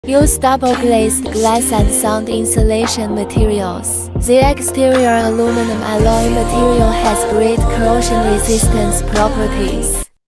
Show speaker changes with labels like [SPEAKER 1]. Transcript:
[SPEAKER 1] Use double-glazed glass and sound insulation materials. The exterior aluminum alloy material has great corrosion resistance properties.